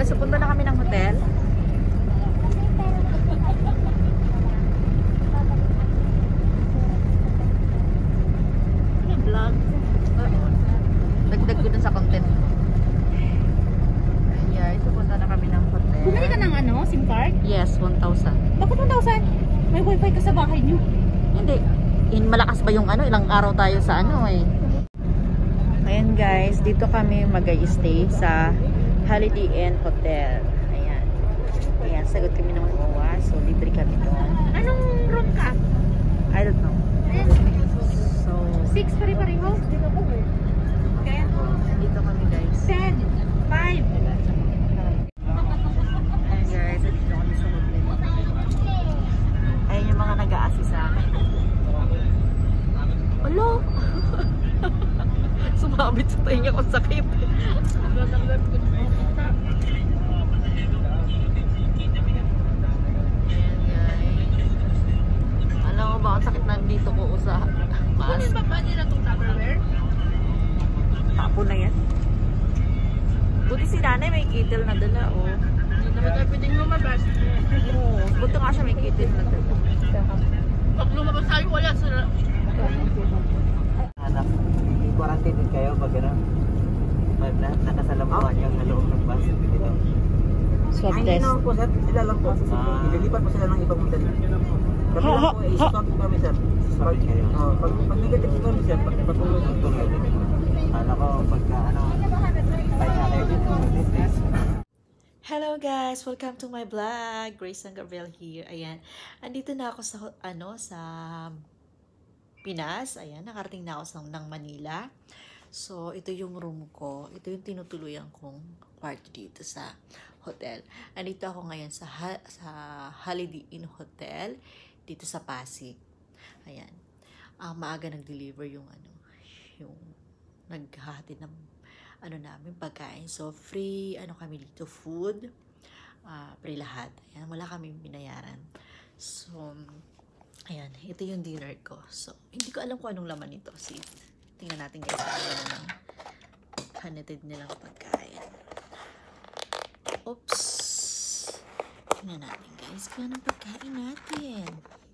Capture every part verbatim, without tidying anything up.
guys, so punta na kami ng hotel. Vlog. Dagdag ko dun sa content. Ayan, so punta na kami ng hotel. Bumili ka ng ano, SIM card? Yes, one thousand. Bakit one thousand? May wifi ka sa bahay niyo? Hindi. In, malakas ba yung ano? Ilang araw tayo sa ano eh. Ayan guys, dito kami mag-i-stay sa Holiday Inn Hotel. Ayan. Ayan, sagot kami ng O W A. So, libre kami doon. Anong room ka? I don't know. Ayan. So, Six pare-pareho? Ten. dito kami guys. Ten. Five. Ayan guys, dito kami sa hotel. Ayan yung mga nag-a-assist sa amin. Hello! Sumabit sa tayo niya kung sakit. Ayan guys. Alam mo ba ang sakit nandito ko sa maas? Kunin ba ba nila itong Tupperware? Tapo na yan. Buti si nanay may kettle na dala oh. Hindi naman tayo pwedeng lumabas. Oo, buti nga siya may kettle na dala. Pag lumabas tayo, wala sila. Anak, i-quarantine din kayo pag gano'n. Pag na, nakasalamuhan yung naloob ng bus dito. Swab Ay, hindi test. naman po sir, sila lang po. Ah. Ililipat po sila ng ibang hotel. Kami lang po, i-swab po kami sir. Swab kayo. Oh, pag, pag negative po kami sir, pag patuloy ng tuloy. Kala ko pagka ano, tayo na kayo dito. Hello guys, welcome to my vlog. Grace and Gabriel here. Ayan, andito na ako sa ano sa Pinas. Ayan, nakarating na ako sa ng Manila. So, ito yung room ko. Ito yung tinutuluyan kong party dito sa hotel. Andito ako ngayon sa ha sa Holiday Inn Hotel dito sa Pasig. Ayan. Ang maaga nag-deliver yung ano, yung naghahatid ng ano namin pagkain. So, free ano kami dito, food. Uh, free lahat. Ayan, wala kaming binayaran. So, ayan, ito yung dinner ko. So, hindi ko alam kung anong laman nito. See, tingnan natin guys kung ano ng hanatid nilang pagkain. Oops! Tingnan natin guys kung anong pagkain natin.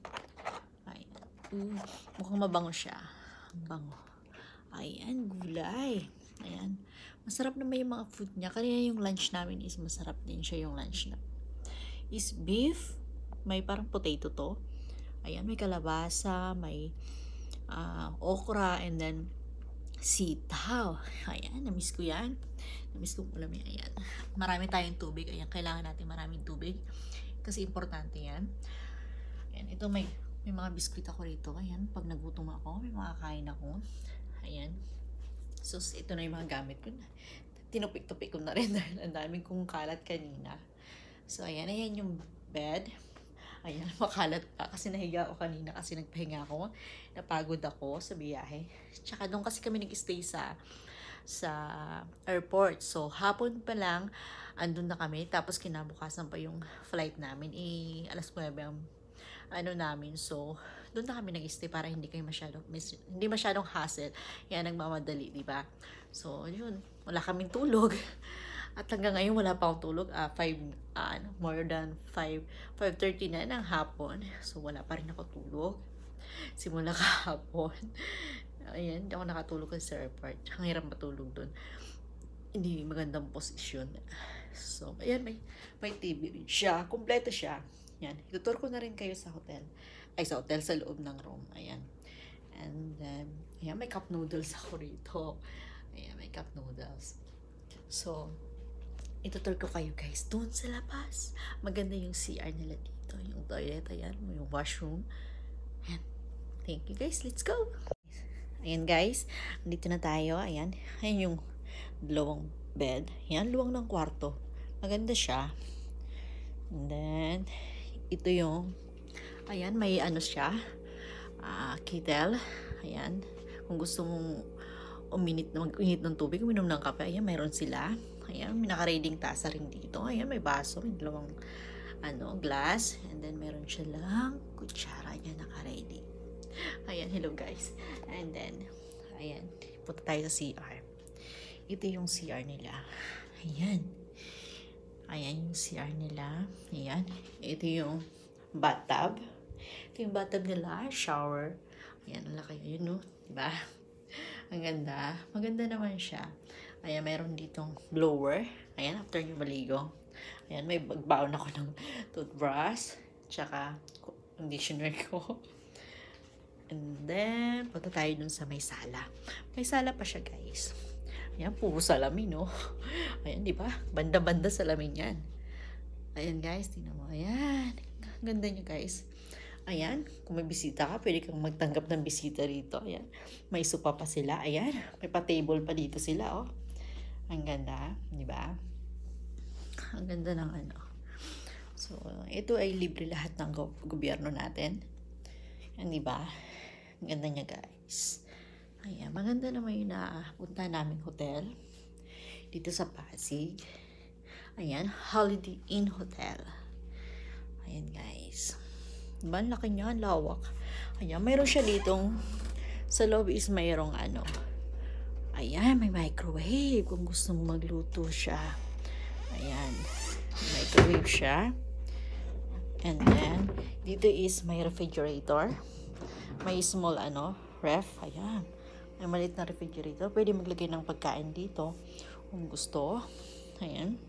Ayan. Uh, mukhang mabango siya. Ang bango. Ayan, gulay. Ayan. Masarap naman yung mga food niya. Kanina yung lunch namin is masarap din siya yung lunch na. Is beef. May parang potato to. Ayan, may kalabasa, may uh, okra, and then sitaw. Ayan, namiss ko yan. Namiss ko ulam yan. Ayan. Marami tayong tubig. Ayan, kailangan natin maraming tubig. Kasi importante yan. Ayan, ito may, may mga biskuit ako rito. Ayan, pag nagutom ako, may mga kain ako. Ayan. So, ito na yung mga gamit ko. Tinupik-tupik ko na rin dahil ang daming kong kalat kanina. So, ayan. Ayan yung bed. Ayan, makalat pa. Kasi nahiga ako kanina kasi nagpahinga ako. Napagod ako sa biyahe. Tsaka doon kasi kami nag-stay sa sa airport. So, hapon pa lang, andun na kami. Tapos, kinabukasan pa yung flight namin. Eh, alas nuwebe ang ano namin. So, doon na kami nag-stay para hindi kayo masyadong, hindi masyadong hassle. Yan, nagmamadali, di ba? So, yun. Wala kaming tulog. At hanggang ngayon, wala pa akong tulog. Uh, five, uh, more than five, five thirty na ng hapon. So, wala pa rin ako tulog. Simula kahapon. Ayan, hindi ako nakatulog sa airport. Ang hirap matulog doon. Hindi magandang posisyon. So, ayan, may, may T V rin siya. Kompleto siya. Yan. Itutur ko na rin kayo sa hotel. Ay, sa hotel, sa loob ng room. Ayan. And then, ayan, may cup noodles ako rito. Ayan, may cup noodles. So, itutur ko kayo guys doon sa labas. Maganda yung C R nila dito. Yung toilet, ayan. Yung washroom. Ayan. Thank you guys. Let's go! Ayan guys. Dito na tayo. Ayan. Ayan yung dalawang bed. Ayan, luwang ng kwarto. Maganda siya. And then, ito yung, ayan, may ano siya, uh, kettle. Ayan. Kung gusto mong uminit, mag-init ng tubig, uminom ng kape, ayan, mayroon sila. Ayan, may naka-reading tasa rin dito. Ayan, may baso, may dalawang ano, glass. And then, meron siya lang kutsara. Ayan, naka-ready. Ayan, hello guys. And then, ayan, punta tayo sa C R. Ito yung C R nila. Ayan. Ayan yung C R nila. Ayan. Ito yung bathtub. Ito yung bathtub nila. Shower. Ayan, ang laki yun, no? Diba? Ang ganda. Maganda naman siya. Ayan, mayroon ditong blower. Ayan, after nyo maligo. Ayan, may bagbaon ako ng toothbrush. Tsaka, conditioner ko. And then, punta tayo dun sa may sala. May sala pa siya, guys. Ayan, puro salamin, no? Ayan, di ba? Banda-banda salamin yan. Ayan, guys. Tingnan mo. Ayan. Ang ganda nyo, guys. Ayan. Kung may bisita ka, pwede kang magtanggap ng bisita rito. Ayan. May sopa pa sila. Ayan. May pa-table pa dito sila, oh. Ang ganda. Di ba? Ang ganda ng ano. So, ito ay libre lahat ng go gobyerno natin. Ayan, di ba? Ang ganda niya, guys. Ayan, maganda naman yung napunta naming hotel. Dito sa Pasig. Ayan, Holiday Inn Hotel. Ayan, guys. Diba, ang laki niya, ang lawak. Ayan, mayroon siya ditong, sa loob is mayroong ano. Ayan, may microwave kung gusto mo magluto siya. Ayan, microwave siya. And then, dito is may refrigerator. May small ano, ref. Ayan. May maliit na refrigerator. Pwede maglagay ng pagkain dito kung gusto. Ayan.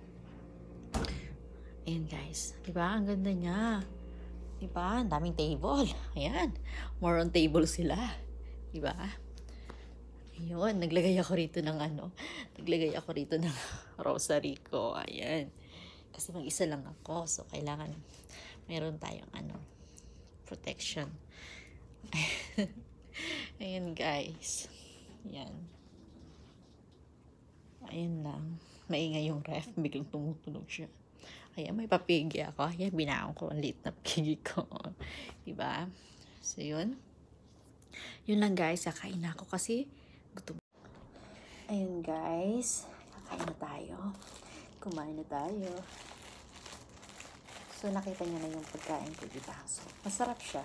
Ayan, guys. Diba? Ang ganda niya. Diba? Ang daming table. Ayan. More on table sila. Diba? Ayun. Naglagay ako rito ng ano. Naglagay ako rito ng rosary ko. Ayan. Kasi mag-isa lang ako. So, kailangan meron tayong ano. Protection. Ayan, guys. Ayan. Ayan lang. Maingay yung ref. Biglang tumutunog siya. Ayan, may papigi ako. Ayan, binaon ko. Ang liit na pigi ko. Diba? So, yun. Yun lang, guys. Kakain na ako kasi gutom. Ayan, guys. Kakain na tayo. Kumain na tayo. So, nakita niyo na yung pagkain ko, diba? So, masarap siya.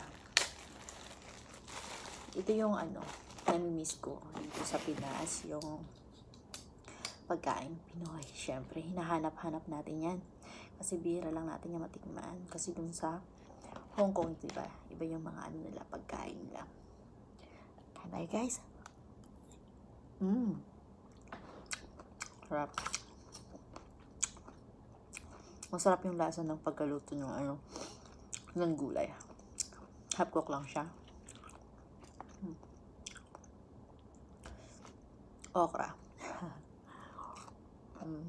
Ito yung ano, nami-miss ko dito sa Pinas, yung pagkain Pinoy. Siyempre, hinahanap-hanap natin yan. Kasi bihira lang natin yung matikman. Kasi dun sa Hongkong, diba? Iba yung mga ano nila, pagkain nila. Kain tayo, guys. Mmm. Sarap. Masarap yung lasa ng pagkaluto ng ano, ng gulay. Half cook lang siya. Hmm. Okra. hmm.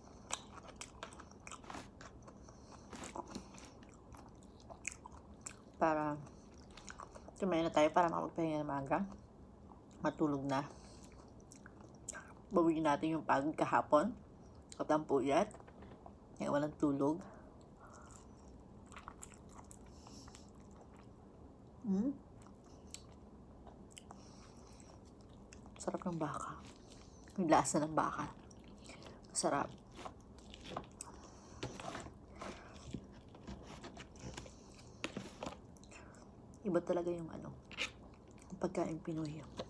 Para tumayo na tayo para makapagpahinga ng maga. Matulog na. Bawiin natin yung pagod kahapon. At ang puyat. Kaya walang tulog. Hmm? Sarap ng baka. Yung lasa ng baka. Sarap. Iba talaga yung ano, yung pagkain Pinoy.